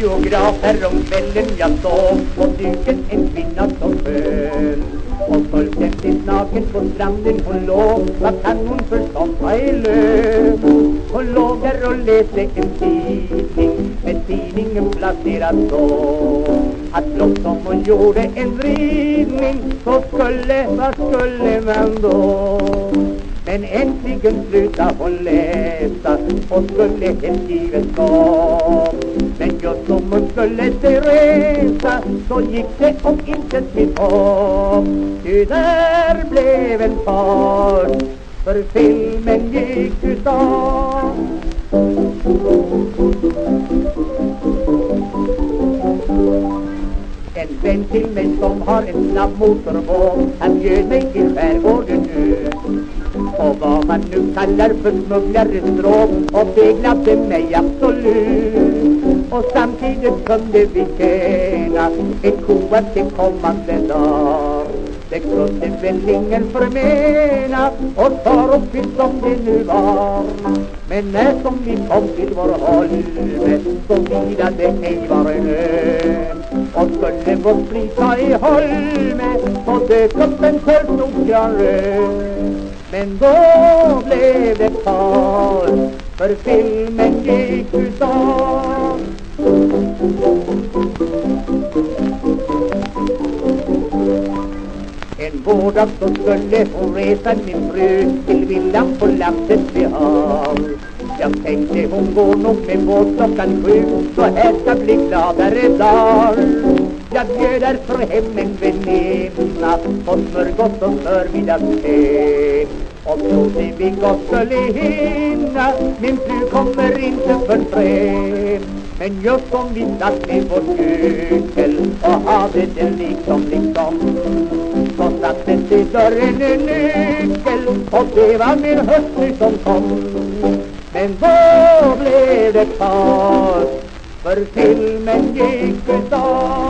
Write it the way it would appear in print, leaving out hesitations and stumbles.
biograf häromkvällen jag såg på duken en kvinna som skön och fullständigt naken på stranden hon låg. Vad kan hon förstånd ta i lön? Hon låg där och läste en tidning med tidningen placerad så att blott som hon gjorde en vridning så vad skulle man då? Men äntligen slutade hon läsa och skulle helt givet gå. Men just som hon skulle sig resa så gick det om inte till hopp. Ty där blev en fart för filmen gick utav. En vän till mig som har en snabb motorbåt, han bjöd mig till skärgården ut. Och vad man nu kallar för smugglares dråp och det gladde mig absolut. Och samtidigt kunde vi tjäna en koa till kommande dag. Det kunde väl ingen förmena och tar upp det som det nu var. Men när som vi kom till vår holme så vidade ej var en ö. Och skulle vår sprita i holme så dök upp en törstokran röd. Men då blev det tal för filmen gick utav. En vårdag så skulle hon resa min fru till villan på landet vid hav. Jag tänkte hon går nog med båt klockan 7 så här ska bli gladare dag. Jag bjöd därför hem en väninna på smörgås och förmiddagste. Och trodde vi gott skulle hinna, min fru kommer inte för tre. Men just som vi satt i vårt gyckel och hade det liksom så satte till dörren en nyckel och det var min hustru som kom. Men då blev det paus för filmen gick utav.